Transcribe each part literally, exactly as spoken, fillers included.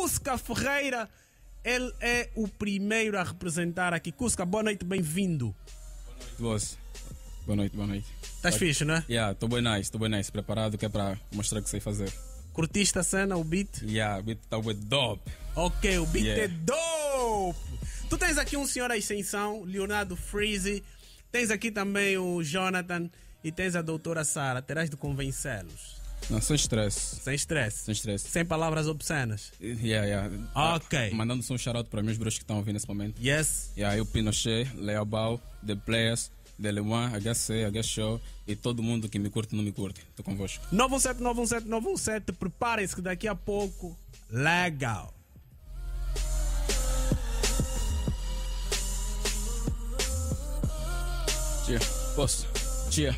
Cusca Ferreira. Ele é o primeiro a representar aqui. Cusca, boa noite, bem-vindo. Boa noite, boss. Boa noite, boa noite. Estás fixe, não é? Yeah, estou bem nice, estou bem nice. Preparado que é para mostrar o que sei fazer. Curtiste a cena, o beat? Yeah, o beat está bem dope. Ok, o beat Yeah. é dope. Tu tens aqui um senhor à extensão, Leonardo Freezy. Tens aqui também o Jonathan e tens a doutora Sara. Terás de convencê-los. Não, sem stress. Sem stress. Sem stress. Sem palavras obscenas. Yeah, yeah. Ok. Ah, mandando só um shout-out para meus bros que estão ouvindo nesse momento. Yes. Yeah, eu, Pinochet, Leobal, The Players, The Lewan, H C, H Show e todo mundo que me curte e não me curte. Estou convosco. nove um sete, nove um sete, nove um sete. Preparem-se que daqui a pouco... Legal. Tia, posso? Tia.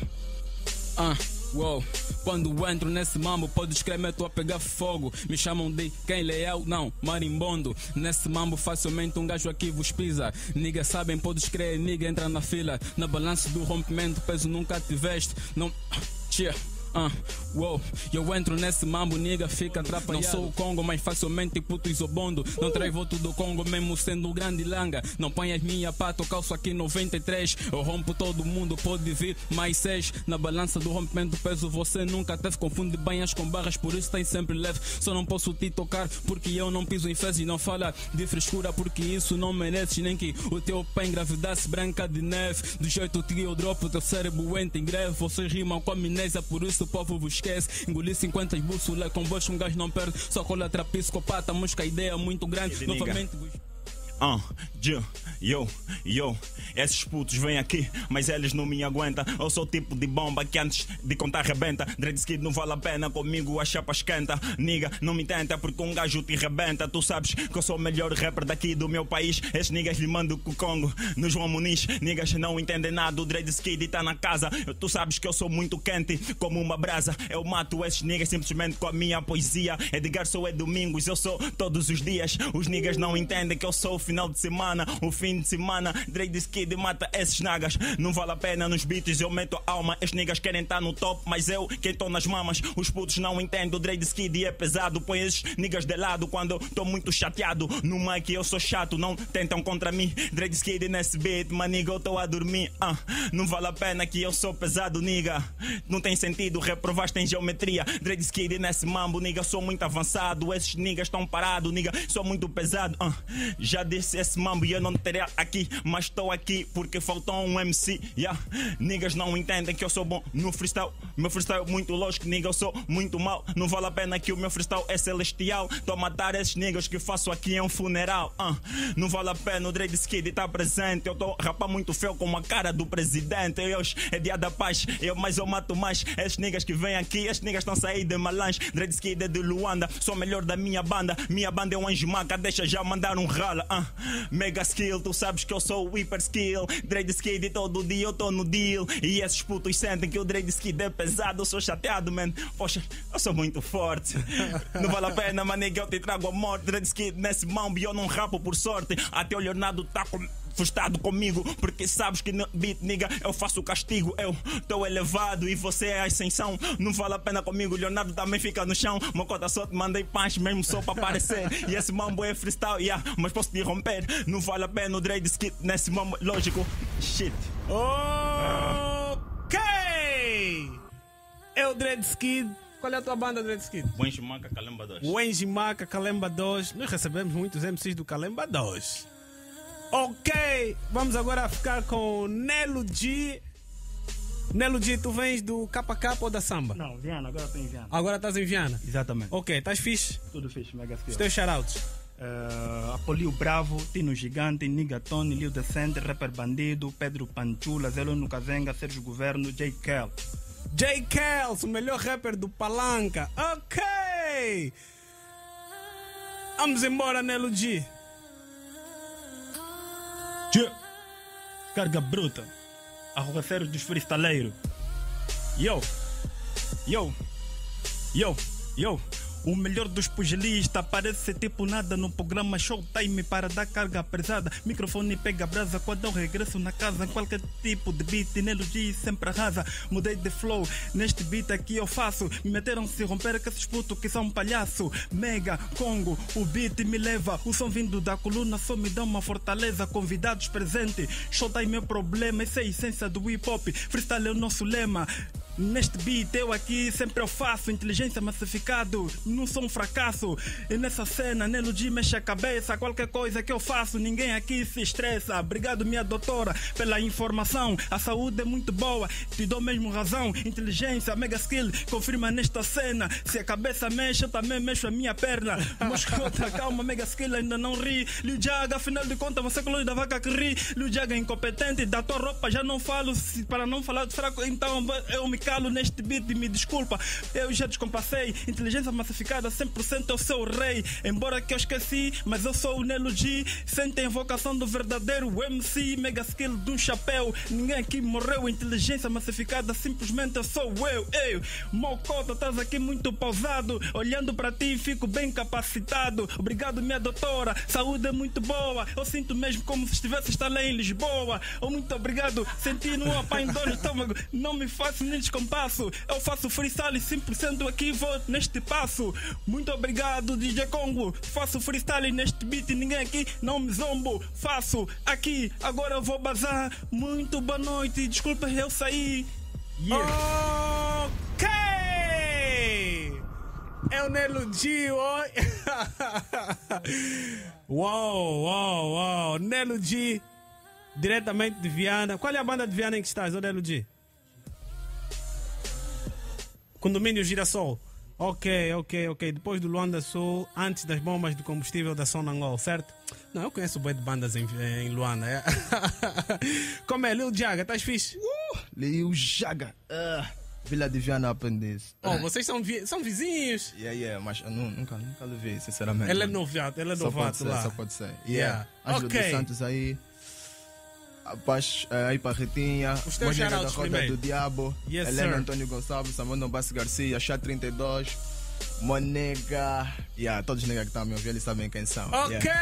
Ah, uou. Quando entro nesse mambo, podes crer, meto a pegar fogo. Me chamam de quem leal? Não, marimbondo. Nesse mambo, facilmente um gajo aqui vos pisa. Niga sabem, podes crer, niga entra na fila. Na balança do rompimento, peso nunca tiveste. Não. Tia. Ah, uou, eu entro nesse mambo, niga, fica atrapalhado. Não sou o Congo, mas facilmente puto isobondo. Não trai voto do Congo, mesmo sendo grande langa. Não põe as minhas pato, calço aqui noventa e três. Eu rompo todo mundo, pode vir mais seis. Na balança do rompimento peso, você nunca teve. Confunde banhas com barras, por isso tem sempre leve. Só não posso te tocar, porque eu não piso em fezes. Não fala de frescura, porque isso não mereces. Nem que o teu pé engravidasse branca de neve. Do jeito que eu dropo, teu cérebro entra em greve. Vocês rimam com amnésia, por isso o povo vos esquece. Engoli cinquenta bússolas, convosco um gajo não perde. Só cola psicopata, música, ideia muito grande. Novamente vos... Ah, uh, yo, yo, yo. Esses putos vêm aqui, mas eles não me aguentam. Eu sou o tipo de bomba que antes de contar rebenta. Dreadskid não vale a pena, comigo a chapa esquenta. Niga, não me tenta porque um gajo te rebenta. Tu sabes que eu sou o melhor rapper daqui do meu país. Esses niggas lhe mandam com o Congo no João Muniz. Niggas não entendem nada, o Dreadskid tá na casa. Tu sabes que eu sou muito quente, como uma brasa. Eu mato esses niggas simplesmente com a minha poesia. Edgar sou é domingos, eu sou todos os dias. Os niggas não entendem que eu sou o final de semana, o fim de semana. Dreadskid mata esses nagas. Não vale a pena nos beats, eu meto a alma. Esses niggas querem estar no top, mas eu quem tô nas mamas. Os putos não entendem, o Dreadskid é pesado. Põe esses niggas de lado quando eu tô muito chateado. No mic eu sou chato, não tentam contra mim. Dreadskid nesse beat, maniga, eu tô a dormir. Ah, não vale a pena que eu sou pesado, niga. Não tem sentido, reprovaste em geometria. Dreadskid nesse mambo, niga, sou muito avançado. Esses niggas estão parados, niga, sou muito pesado. Ah, já disse esse mambo e eu não teria aqui, mas estou aqui porque faltou um M C. Yeah. Niggas não entendem que eu sou bom no freestyle. Meu freestyle é muito lógico, nigga, eu sou muito mal. Não vale a pena que o meu freestyle é celestial. Estou a matar esses niggas que faço aqui em um funeral. Uh. Não vale a pena o Dreadskid tá presente. Eu estou a rapar muito feio com a cara do presidente. Hoje é dia da paz, eu, mas eu mato mais. Esses niggas que vêm aqui, esses niggas estão a sair de Malange. Dreadskid é de Luanda, sou melhor da minha banda. Minha banda é um anjo maca, deixa já mandar um rala. Uh. Mega skill, tu sabes que eu sou o hyper skill. Dreadskid e todo dia eu tô no deal. E esses putos sentem que o Dreadskid é pesado. Eu sou chateado, man. Poxa, eu sou muito forte. Não vale a pena, manego, eu te trago a morte. Dreadskid nesse mambo e eu não rapo por sorte. Até o Leonardo tá com... frustrado comigo, porque sabes que no beat, nigga, eu faço castigo. Eu tô elevado e você é a ascensão. Não vale a pena comigo, Leonardo também fica no chão. Mocota, só te mandei punch mesmo só pra aparecer. E esse mambo é freestyle, yeah, mas posso te romper. Não vale a pena o Dreadskid nesse mambo, lógico. Shit. Ok! É o Dreadskid. Qual é a tua banda, Dreadskid? Wenji Maca Kalemba dois. Wenji Maca Kalemba dois. Nós recebemos muitos M Cs do Kalemba dois. Ok, vamos agora ficar com Nelo G. Nelo G, tu vens do K K ou da Samba? Não, Viana, agora estou em Viana. Agora estás em Viana? Exatamente. Ok, estás fixe? Tudo fixe, mega skill. Os teus shoutouts? Uh, Apolio Bravo, Tino Gigante, Nigatone, Lil Decente, Rapper Bandido, Pedro Panchula, Zelo Nukazenga, Sérgio Governo, J. Kel. J. Kels, o melhor rapper do Palanca. Ok! Vamos embora, Nelo G. Tchê. Carga bruta. Arrogaceiro dos freestaleiros. Yo, yo, yo, yo. O melhor dos pugilistas parece ser tipo nada no programa Showtime para dar carga pesada. Microfone pega brasa quando eu regresso na casa. Em qualquer tipo de beat, Nelo G sempre arrasa. Mudei de flow, neste beat aqui eu faço. Me meteram se romper com esses putos que são palhaço. Mega, Congo, o beat me leva. O som vindo da coluna só me dá uma fortaleza. Convidados presentes, Showtime meu problema. Essa é a essência do hip hop. Freestyle é o nosso lema. Neste beat eu aqui sempre eu faço inteligência massificado, não sou um fracasso. E nessa cena Nelo G mexe a cabeça. Qualquer coisa que eu faço ninguém aqui se estressa. Obrigado minha doutora pela informação. A saúde é muito boa, te dou mesmo razão. Inteligência, mega skill, confirma nesta cena. Se a cabeça mexe eu também mexo a minha perna. Moscota, calma, mega skill ainda não ri. Liu Jaga, afinal de contas você é colônia da vaca que ri. Liu Jaga é incompetente, da tua roupa já não falo. Se para não falar de fraco, então eu me calo neste beat, me desculpa, eu já descompassei. Inteligência massificada, cem por cento eu sou o rei. Embora que eu esqueci, mas eu sou o Nelo G. Sentem a invocação do verdadeiro M C. Mega skill de um chapéu, ninguém aqui morreu. Inteligência massificada, simplesmente eu sou eu. Eu, Mocota, estás aqui muito pausado. Olhando para ti fico bem capacitado. Obrigado minha doutora, saúde é muito boa. Eu sinto mesmo como se estivesse estar lá em Lisboa. Oh, muito obrigado, senti num apanho dor no estômago. Não me faço nem descompasso. Eu faço freestyle cem por cento aqui vou neste passo. Muito obrigado D J Congo. Faço freestyle neste beat, ninguém aqui não me zombo. Faço aqui, agora eu vou bazar. Muito boa noite, desculpa eu saí. Yeah. Ok! É o Nelo G, oi! Uau, uau, uau! Nelo G, diretamente de Viana. Qual é a banda de Viana em que estás, ô Nelo G? Condomínio Girassol. Ok, ok, ok. Depois do Luanda Sul, antes das bombas de combustível da Sonangol, certo? Não, eu conheço bem de bandas em, em Luanda. É? Como é, Liu Jaga, estás fixe? Uh, Liu Jaga. Uh, Vila de Viana Aprendiz. Oh, vocês são, vi são vizinhos. Yeah, yeah, mas eu nu- nunca, nunca levei, sinceramente. Ele é novato, ele é Só pode novato ser, lá. só pode ser. Yeah. Yeah. Ângelo Ok. dos Santos aí. A Paz eh, aí para Ritinha. Os teus Monega da shoutouts Roda primeiro. do Diabo. Yes, Helena sir. Antônio Gonçalves, Samano Bassi Garcia, Chá trinta e dois. Monega. Yeah, todos os nega que estão a me ouvir, eles sabem quem são. Ok,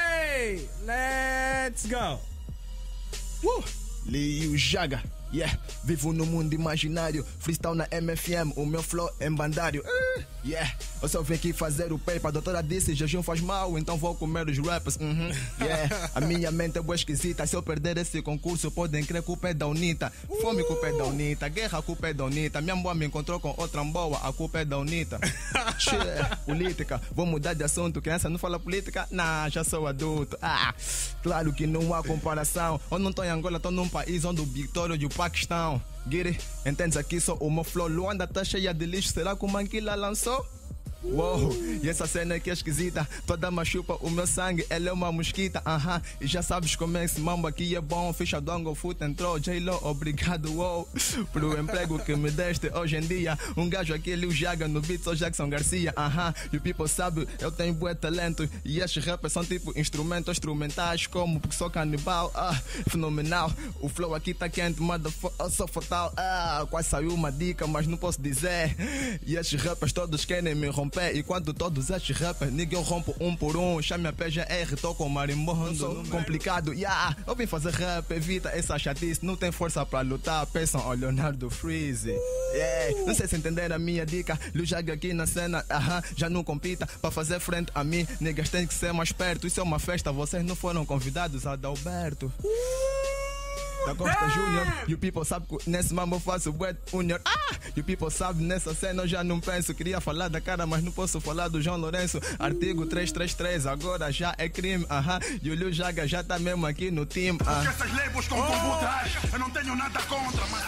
Yeah. let's go. Uh, Liu Jaga. Yeah, vivo no mundo imaginário. Freestyle na M F M, o meu flow é bandário. Uh, yeah, eu só vim aqui fazer o paper. A doutora disse: jejum faz mal, então vou comer os rappers. Uhum. Yeah, a minha mente é boa esquisita. Se eu perder esse concurso, podem crer que o pé é da Unita. Fome, culpa é da Unita. Guerra, culpa é da Unita. Minha boa me encontrou com outra boa, a culpa é da Unita. Che, política, vou mudar de assunto. Criança não fala política? Nah, já sou adulto. Ah, claro que não há comparação. Eu não tô em Angola, tô num país onde o Victório e o Paquistão. Get it? Entendes aqui só o meu flow. Luanda tá cheia de lixo. Será que o Manquila lançou? Uou, e essa cena aqui é esquisita. Toda machupa o meu sangue, ela é uma mosquita. Aham, uh-huh. E já sabes como é esse mambo aqui é bom. Ficha do Ango Foot entrou, J-Lo, obrigado, uou, pro emprego que me deste hoje em dia. Um gajo aqui, Liu Jaga, no beat, sou Jackson Garcia. Aham, uh-huh. E o people sabe, eu tenho bué talento. E estes rappers são tipo instrumentos instrumentais, como porque sou canibal. Ah, fenomenal, o flow aqui tá quente, motherfucker, eu sou fatal. Ah, quase saiu uma dica, mas não posso dizer. E estes rappers todos querem me romper. E quando todos estes rappers, nigga, eu rompo um por um. Chame a P G R, tô com marimbondo. Complicado, yeah. Eu vim fazer rap, evita essa chatice. Não tem força pra lutar, pensam ao Leonardo Freeze. Yeah. Não sei se entenderam a minha dica. Liu Jaga aqui na cena, aham, já não compita. Pra fazer frente a mim, niggas tem que ser mais perto. Isso é uma festa, vocês não foram convidados, Adalberto. Da Costa Júnior, e o people sabe que nesse mambo eu faço bué Junior. Ah! E o people sabe nessa cena eu já não penso. Queria falar da cara, mas não posso falar do João Lourenço. Artigo trezentos e trinta e três, agora já é crime. Aham, e o Liu Jaga já tá mesmo aqui no time. Ah. Porque essas labels com computas, eu não tenho nada contra, mas.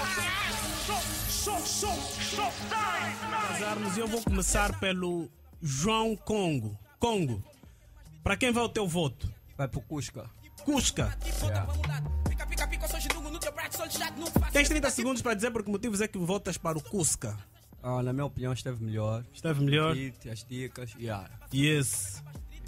Casarmos, eu vou começar pelo João Congo. Congo, para quem vai o teu voto? Vai pro Cusca. Cusca. Yeah. Tens trinta segundos para dizer por que motivos é que votas para o Cusca. Ah, na minha opinião esteve melhor. Esteve melhor? Beat, as dicas, yeah. Yes.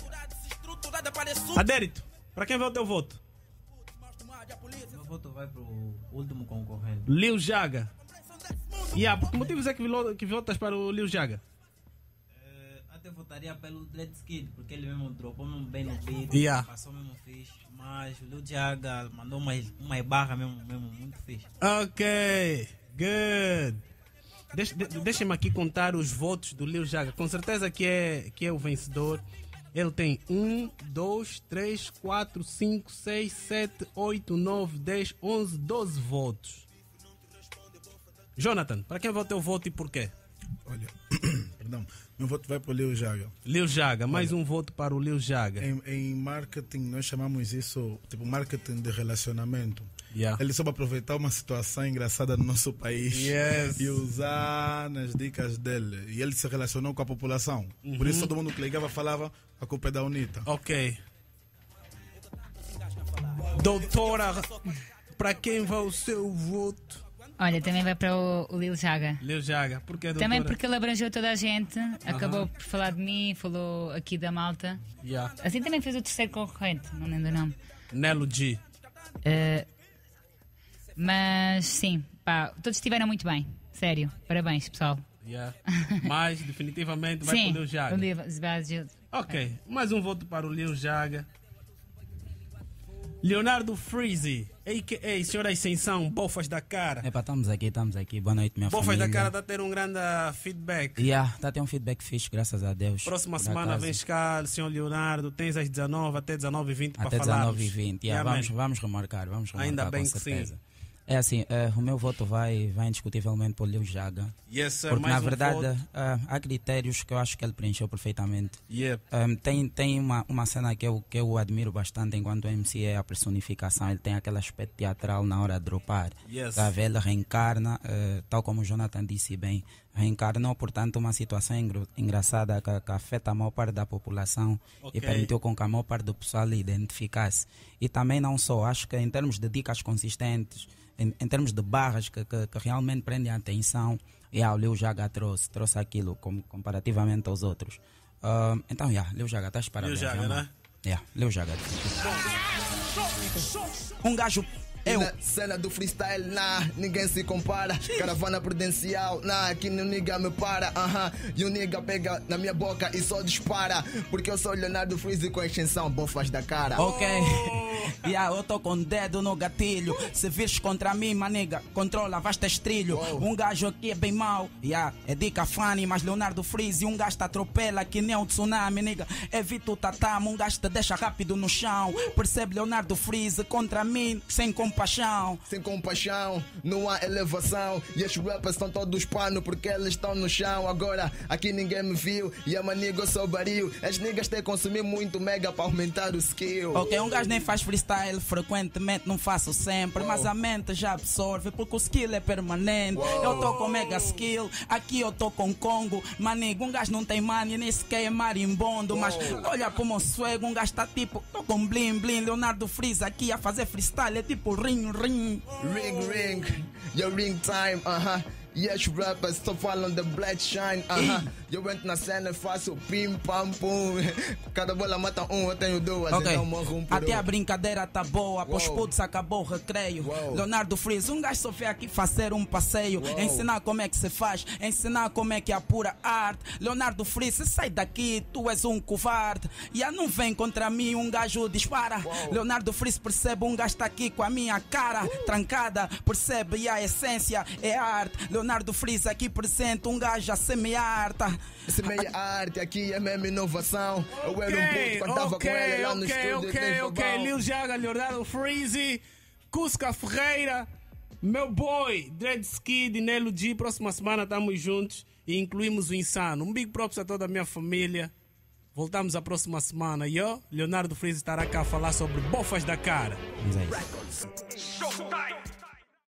Adérito, para quem vai o teu voto? Meu voto vai pro último concorrente. Liu Jaga. Yeah, por que motivos é que, vilo- que votas para o Liu Jaga? Eh, até vou votaria pelo Dreadskid, porque ele mesmo dropou mesmo bem no beat, Yeah. passou mesmo fixe. Mas o Lil Jaga mandou umas, umas barras mesmo, mesmo muito fixe. Ok, good. Deixa- de- Deixem-me aqui contar os votos do Lil Jaga. Com certeza que é, que é o vencedor. Ele tem um, dois, três, quatro, cinco, seis, sete, oito, nove, dez, onze, doze votos. Jonathan, para quem vai o teu voto e porquê? Olha, perdão, meu voto vai para o Lil Jaga. Lil Jaga, mais um voto para o Lil Jaga. Em, em marketing, nós chamamos isso tipo marketing de relacionamento. Yeah. Ele soube aproveitar uma situação engraçada no nosso país Yes. e usar nas dicas dele. E ele se relacionou com a população. Por isso todo mundo que ligava falava a culpa é da UNITA. Ok. Doutora, para quem vai o seu voto? Olha, também vai para o, o Lil Jaga. Lil Jaga, porquê, doutora? Também porque ele abrangeu toda a gente, acabou por falar de mim, falou aqui da malta. Yeah. Assim também fez o terceiro concorrente, não lembro o nome. Nelo G. Uh, mas sim, pá, todos estiveram muito bem. Sério, parabéns, pessoal. Yeah. Mas definitivamente vai sim, para o Lil Jaga. o Lil Jaga. Ok, mais um voto para o Lil Jaga. Leonardo Freezy, a k a. Senhora Ascensão, Bofas da Cara. Epa, estamos aqui, estamos aqui. Boa noite, minha Bofas família. da Cara está a ter um grande ah, feedback. Yeah, está a ter um feedback fixe, graças a Deus. Próxima Por semana acaso. vens cá, senhor Leonardo, tens às dezenove até dezenove e vinte para Até falar. dezenove e vinte. Yeah, vamos, vamos remarcar, vamos remarcar. Ainda bem com que certeza. sim. É assim, eh, o meu voto vai, vai indiscutivelmente para o Lil Jaga. Yes, sir, Porque mais na um verdade voto. ah, há critérios que eu acho que ele preencheu perfeitamente. Yep. Um, tem tem uma, uma cena que eu, que eu admiro bastante enquanto M C é a personificação. Ele tem aquele aspecto teatral na hora de dropar. Yes. Tá a ver? Ele reencarna, eh, tal como o Jonathan disse bem, reencarnou, portanto, uma situação engro- engraçada que, que afeta a maior parte da população Ok. e permitiu com que a maior parte do pessoal identificasse. E também não só, acho que em termos de dicas consistentes, em, em termos de barras que, que, que realmente prendem a atenção, yeah, o Lil Jaga trouxe, trouxe aquilo com, comparativamente aos outros. Ah, então, yeah, Lil Jaga, estás parabéns. Lil Jaga, yeah, né? Yeah, Lil Jaga. Um gajo... Eu... Na cena do freestyle, nah, ninguém se compara. Caravana prudencial, nah, aqui no nigga me para. Aham, e o nigga pega na minha boca e só dispara. Porque eu sou Leonardo Freeze com extensão, Bofas da Cara. Ok. Yeah, eu tô com o dedo no gatilho. Se vires contra mim, maniga, controla, vais ter estrilho. Wow. Um gajo aqui é bem mau. Yeah, é dica funny, mas Leonardo Freeze, um gajo te atropela que nem um tsunami, nigga. Evita o tatamo, um gajo te deixa rápido no chão. Percebe Leonardo Freeze contra mim, sem compaixão. Sem compaixão, não há elevação. E estes rappers estão todos pano porque eles estão no chão. Agora, aqui ninguém me viu. E a maniga eu sou baril. As niggas têm que consumir muito mega para aumentar o skill. Ok, um gajo nem faz freestyle frequentemente, não faço sempre, mas a mente já absorve porque o skill é permanente. Eu tô com mega skill, aqui eu tô com Congo. Manigo, um gajo não tem money, nem sequer é marimbondo. Mas olha pro meu swag, um gajo tá tipo, tô com blim blim. Leonardo Freeze aqui a fazer freestyle, é tipo ring ring. Ring, ring, your ring time, aham. E os rappers só falam de black shine, aham. Eu entro na cena e faço pim pam pum. Cada bola mata um, eu tenho duas, Ok, então morro um por até um. a brincadeira tá boa, pros Uou. putos acabou o recreio. Uou. Leonardo Freeze, um gajo só veio aqui fazer um passeio, Uou. ensinar como é que se faz, ensinar como é que é a pura arte. Leonardo Freeze, sai daqui, tu és um covarde. E não vem contra mim, um gajo dispara. Uou. Leonardo Freeze percebe, um gajo tá aqui com a minha cara trancada, percebe, e a essência é arte. Leonardo Freeze aqui presente, um gajo a semear. Tá? Esse meia arte aqui é mesmo inovação. Eu era um puto quando tava ok, com ele lá no ok, estúdio. ok, tem ok. Fabão. Lil Jaga, Leonardo Freeze, Cusca Ferreira, meu boy, Dreadskid e Nelo G. Próxima semana estamos juntos e incluímos o Insano. Um big props a toda a minha família. Voltamos a próxima semana. E eu, Leonardo Freeze, estará cá a falar sobre Bofas da Cara. Vamos a isso. Showtime!